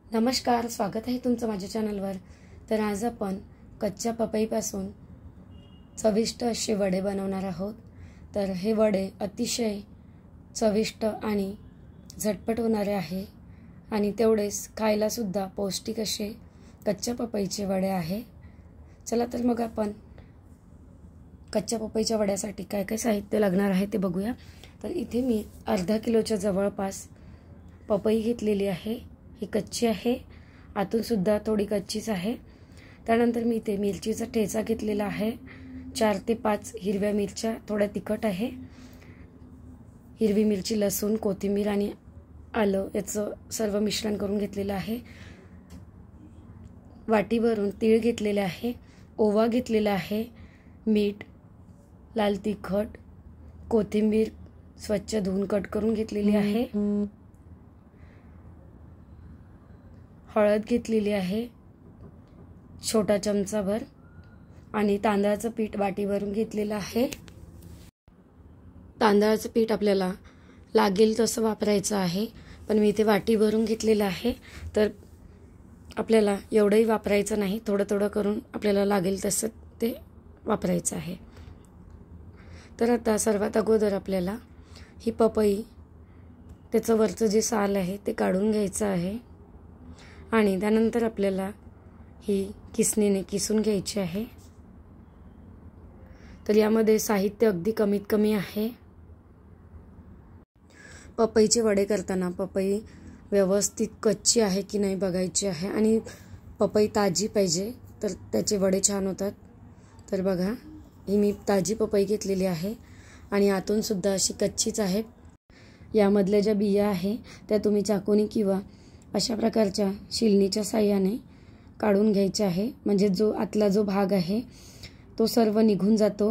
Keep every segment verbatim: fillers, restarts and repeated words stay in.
नमस्कार, स्वागत आहे तुमचं माझ्या चॅनलवर। तर आज आपण कच्च्या पपईपासून चविष्ट असे वडे बनवणार आहोत। तर हे वडे अतिशय चविष्ट आणि झटपट होणारे आहे आणि तेवढेच खायला सुद्धा पौष्टिक असे कच्च्या पपईचे वडे आहे। चला तर मग आपण कच्च्या पपईच्या वड्यासाठी काय काय साहित्य लागणार आहे ते बघूया। तर इथे मी अर्धा किलोच्या जवळपास पपई घेतलेली आहे। ही कच्ची आहे, आतून सुद्धा थोडी कच्चीच आहे। त्यानंतर मी इथे मिरचीचा ठेचा घेतलेला आहे, चार ते पाच हिरव्या मिरच्या, थोड्या तिखट आहे। हिरवी मिरची, लसूण, कोथिंबीर आणि आलं याचं सर्व मिश्रण करून घेतलेलं आहे। वाटीभरून तीळ घेतलेले आहे, ओवा घेतलेला आहे, मीठ, लाल तिखट, कोथिंबीर स्वच्छ धुवून कट करून घेतलेली आहे, हळद घेतलेली आहे छोटा चमचाभर आणि तांदळाचं पीठ वाटी भरून घेतलेलं आहे। तांदळाचं पीठ आपल्याला लागेल तसं वापरायचं आहे, पण मी इथे वाटी भरून घेतलेलं आहे। तर आपल्याला एवढंही वापरायचं नाही, थोडं थोडं करून आपल्याला लागेल तसं ते वापरायचं आहे। तर आता सर्वात अगोदर आपल्याला ही पपई त्याचं वरचं जे साल आहे ते काढून घ्यायचं आहे आणि त्यानंतर आपल्याला ही किसणीने किसून घ्यायची आहे। तर यामध्ये साहित्य अगदी कमीत कमी आहे। पपईचे वडे करताना पपई व्यवस्थित कच्ची आहे की नाही बघायची आहे आणि पपई ताजी पाहिजे, तर त्याचे वडे छान होतात। तर बघा, ही मी ताजी पपई घेतलेली आहे आणि आतून सुद्धा अशी कच्चीच आहे। यामधल्या ज्या बिया आहे त्या तुम्ही चाकूने किंवा अशा प्रकारच्या शिलनीच्या साहाय्याने काढून घ्यायचे आहे, म्हणजे जो आतला जो भाग आहे तो सर्व निघून जातो।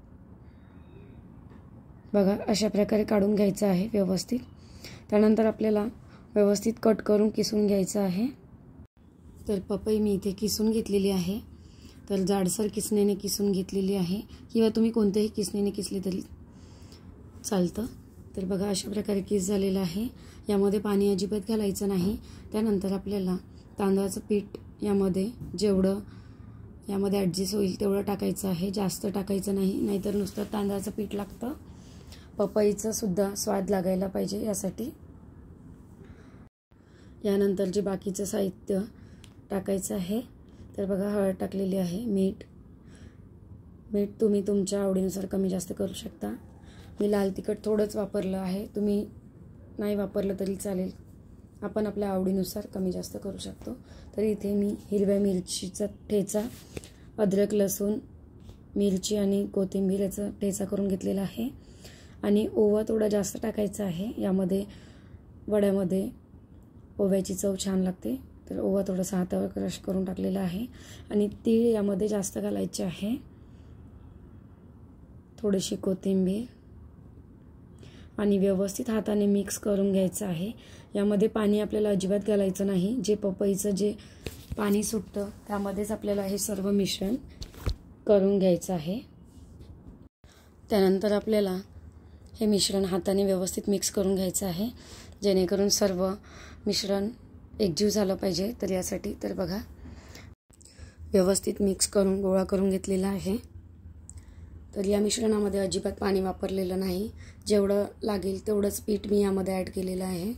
बघा, अशा प्रकारे काढून घ्यायचं आहे व्यवस्थित। त्यानंतर आपल्याला व्यवस्थित कट करून किसून घ्यायचं आहे। तर पपई मी इथे किसून घेतलेली आहे, तर जाडसर किसणीने किसून घेतलेली आहे किंवा तुम्ही कोणत्याही किसणीने किसले तरी चालतं। तर बघा, अशा प्रकारे किस झालेला आहे। यामध्ये पाणी अजिबात घालायचं नाही। त्यानंतर आपल्याला तांदळाचं पीठ यामध्ये जेवढं यामध्ये ॲडजस्ट होईल तेवढं टाकायचं आहे, जास्त टाकायचं नाही, नाहीतर नुसतं तांदळाचं पीठ लागतं। पपईचं सुद्धा स्वाद लागायला पाहिजे यासाठी। यानंतर जे बाकीचं साहित्य टाकायचं आहे, तर बघा, हळद टाकलेली आहे, मीठ मीठ तुम्ही तुमच्या आवडीनुसार कमी जास्त करू शकता। मी लाल तिखट थोडंच वापरलं आहे, तुम्ही नाही वापरलं तरी चालेल, आपण आपल्या आवडीनुसार कमी जास्त करू शकतो। तर इथे मी हिरव्या मिरचीचा ठेचा, अद्रक, लसूण, मिरची आणि कोथिंबीर याचा ठेचा करून घेतलेला आहे आणि ओवा थोडा जास्त टाकायचा आहे। यामध्ये वड्यामध्ये ओव्याची चव छान लागते, तर ओवा थोडासा हातावर क्रश करून टाकलेला आहे आणि तीळ यामध्ये जास्त घालायचे आहे, थोडीशी कोथिंबीर आणि व्यवस्थित हाताने मिक्स करून घ्यायचं आहे। यामध्ये पाणी आपल्याला अजिबात घालायचं नाही, जे पपईचं जे पाणी सुटतं त्यामध्येच आपल्याला हे सर्व मिश्रण करून घ्यायचं आहे। त्यानंतर आपल्याला हे मिश्रण हाताने व्यवस्थित मिक्स करून घ्यायचं आहे, जेणेकरून सर्व मिश्रण एकजीव झालं पाहिजे। तर यासाठी तर बघा, व्यवस्थित मिक्स करून गोळा करून घेतलेला आहे। तर या मिश्रणामध्ये अजिबात पाणी वापरलेलं नाही, जेवढं लागेल तेवढंच पीठ मी यामध्ये ॲड केलेलं आहे।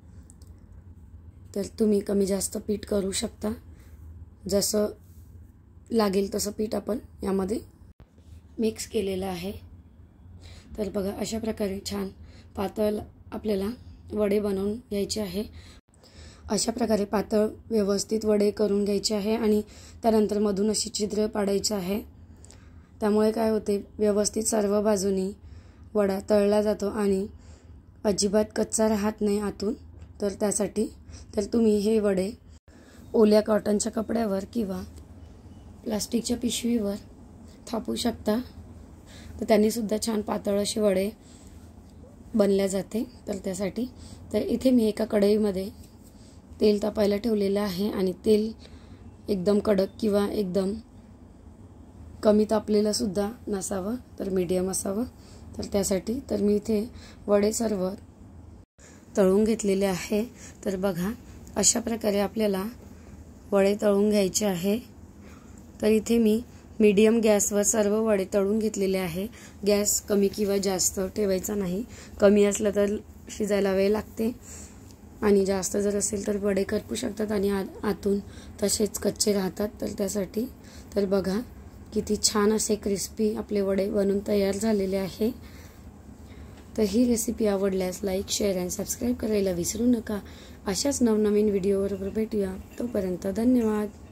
तर तुम्ही कमी जास्त पीठ करू शकता, जसं लागेल तसं पीठ आपण यामध्ये मिक्स केलेलं आहे। तर बघा, अशा प्रकारे छान पातळ आपल्याला वडे बनवून घ्यायचे आहे। अशा प्रकारे पातळ व्यवस्थित वडे करून घ्यायचे आहे आणि त्यानंतर मधून अशी छिद्र पाडायचं आहे। त्यामुळे काय होते, व्यवस्थित सर्व बाजूनी वडा तळला जातो आणि अजिबात कच्चा राहत नाही आतून। तर त्यासाठी तर तुम्ही हे वडे ओल्या कॉटनच्या कपड्यावर किंवा प्लास्टिकच्या पिशवीवर थापू शकता, तर त्यांनी सुद्धा छान पातळ असे वडे बनल्या जाते। तर त्यासाठी तर इथे मी एका कढईमध्ये तेल तापायला ठेवलेलं आहे आणि तेल एकदम कडक किंवा एकदम कमी तापलेलं सुद्धा नसावं, तर मीडियम असावं। तर त्यासाठी तर मी इथे वडे सर्व तळून घेतलेले आहे। तर बघा, अशा प्रकारे आपल्याला वडे तळून घ्यायचे आहे। तर इथे मी मीडियम गॅसवर सर्व वडे तळून घेतलेले आहे। गॅस कमी किंवा जास्त ठेवायचा नाही, कमी असला तर शिजायला वेळ लागते आणि जास्त जर असेल तर वडे करपू शकतात आणि आतून तसेच कच्चे राहतात। तर त्यासाठी तर बघा किती छान असे क्रिस्पी आपले वडे बनून तयार झालेले आहे। तर ही रेसिपी आवडल्यास लाईक, शेअर आणि सबस्क्राईब करायला विसरू नका। अशाच नवनवीन व्हिडिओवर भेटूया, तोपर्यंत धन्यवाद।